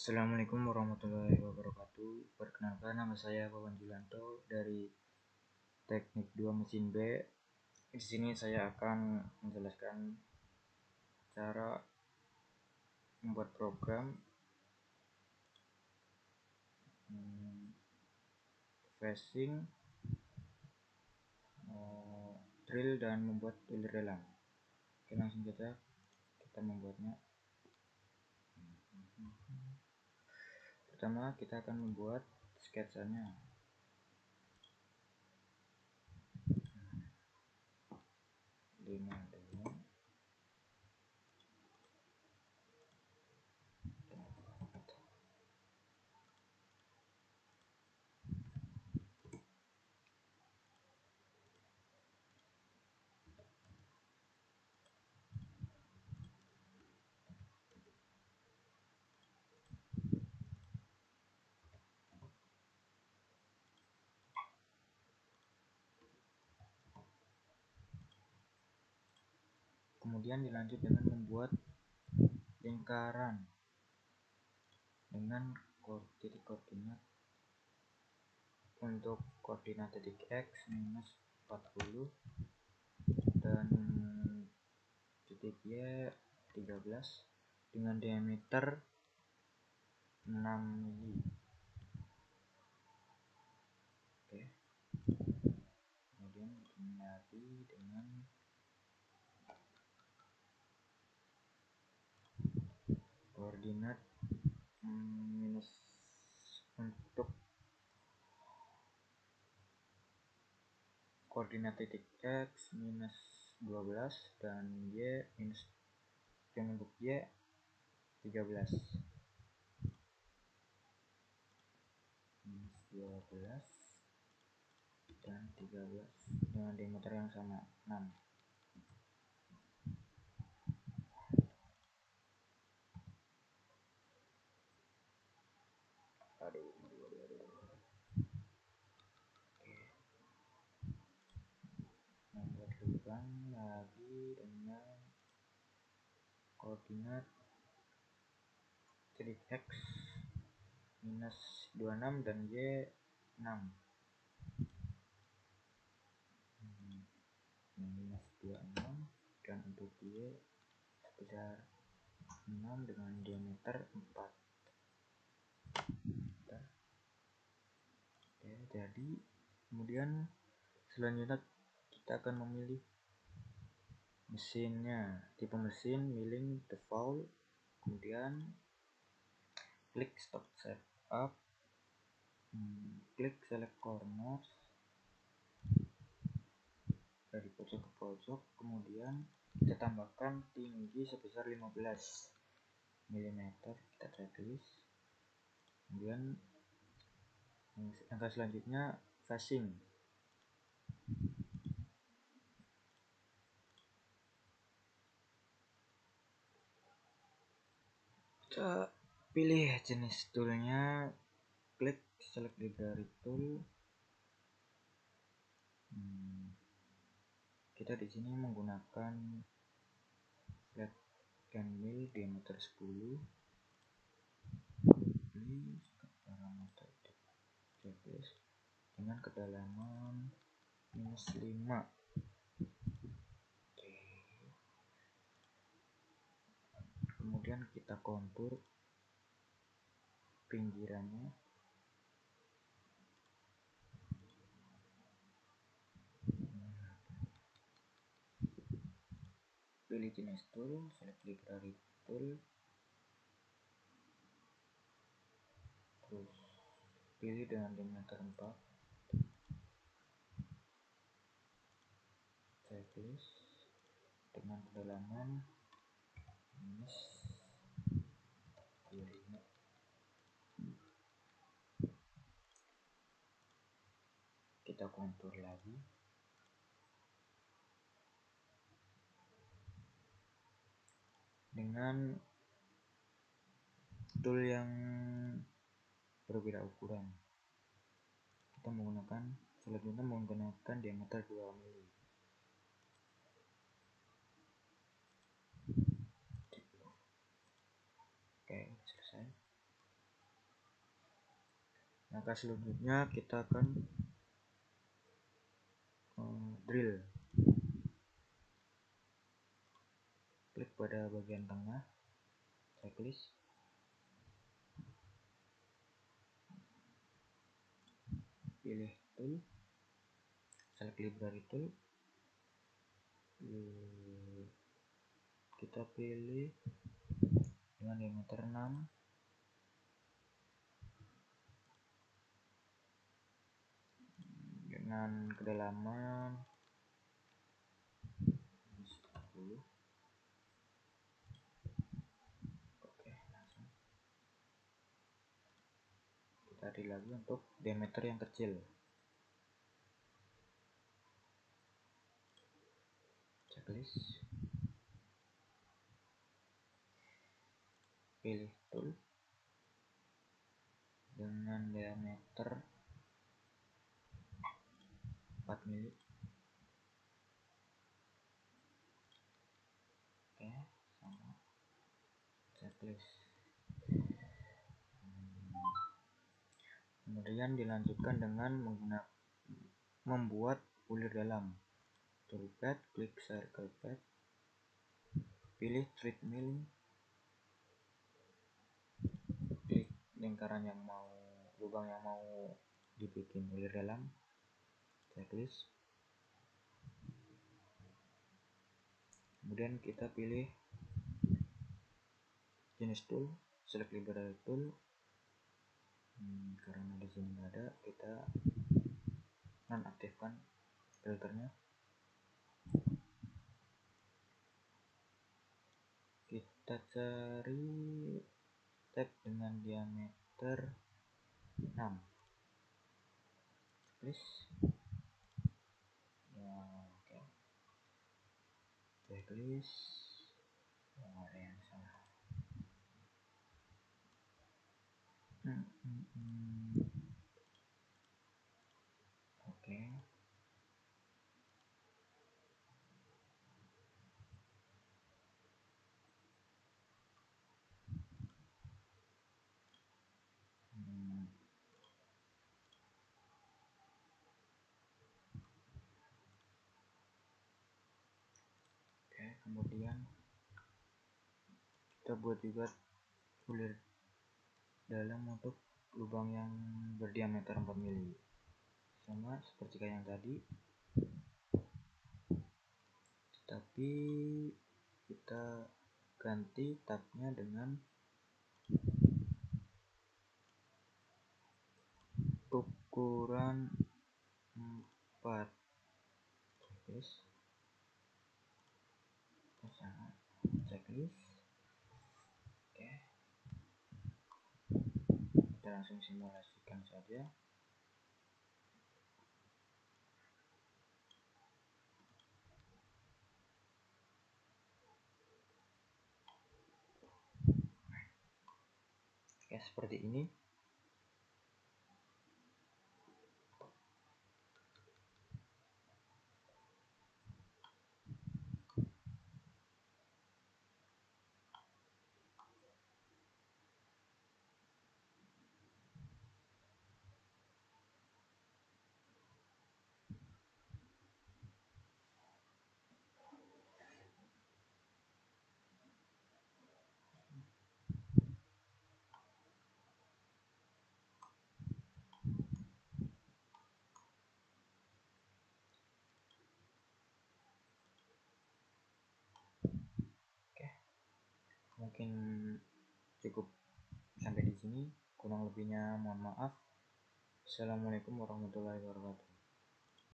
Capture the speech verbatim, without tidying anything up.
Assalamualaikum warahmatullahi wabarakatuh. Perkenalkan, nama saya Wawan Julianto dari Teknik dua Mesin B. Di sini saya akan menjelaskan cara membuat program hmm, flashing, uh, drill dan membuat builder dalam. Oke, langsung saja kita membuatnya. Pertama kita akan membuat sketsanya. lima dulu. Kemudian dilanjut dengan membuat lingkaran dengan titik koordinat. Untuk koordinat titik X minus empat puluh dan titik Y tiga belas dengan diameter enam mili. Oke. Kemudian lagi dengan koordinat minus untuk koordinat titik X minus dua belas dan Y minus dengan untuk Y tiga belas minus dua belas dan tiga belas dengan diameter yang sama enam. Aduh, aduh, aduh, aduh. Oke. Membuat lubang lagi dengan koordinat titik X minus dua puluh enam dan Y enam. Hmm, minus dua puluh enam dan untuk Y sebesar enam dengan diameter empat. Bentar. Oke, jadi kemudian selanjutnya kita akan memilih mesinnya, tipe mesin, milling default, kemudian klik stop setup, hmm, klik select corners dari pojok ke pojok, kemudian kita tambahkan tinggi sebesar lima belas milimeter, kita checklist. Kemudian langkah selanjutnya flashing. Kita pilih jenis toolnya, klik select library tool. Hmm, kita di sini menggunakan flat can mill diameter sepuluh. Pilih parameter checklist dengan kedalaman minus lima. Oke. Kemudian kita kontur pinggirannya. Pilih jenis tool, select library tool, terus pilih dengan diameter empat, checklist dengan kedalaman minus dua puluh lima. Kita kontur lagi. Dengan tool yang berbeda ukuran, kita menggunakan selanjutnya menggunakan diameter dua mili. Oke, selesai. Langkah selanjutnya kita akan uh, drill. Klik pada bagian tengah, checklist, pilih tool, select library tool, kita pilih dengan diameter enam, dengan kedalaman sepuluh. Oke, langsung kita cari lagi untuk diameter yang kecil, checklist, pilih tool dengan diameter empat mili. Oke, sama, checklist. Kemudian dilanjutkan dengan menggunakan membuat bulir dalam. Toolpad, klik circle pad, pilih thread milling, klik lingkaran yang mau, lubang yang mau dibikin bulir dalam, checklist. Kemudian kita pilih jenis tool, select library tool. Hmm, karena di sini nggak ada, kita nonaktifkan filternya. Kita cari tab dengan diameter enam, please. Ya, oke, okay. Checklist. Oh, ada yang salah. Hmm, hmm, hmm. Oke, okay. hmm. Oke, okay, kemudian kita buat juga bulir dalam untuk lubang yang berdiameter empat mili, sama seperti kayak yang tadi, tapi kita ganti tabnya dengan ukuran empat, checklist, checklist. Oke, kita langsung simulasikan saja. Oke, seperti ini. Oke, mungkin cukup sampai di sini. Kurang lebihnya mohon maaf. Assalamualaikum warahmatullahi wabarakatuh.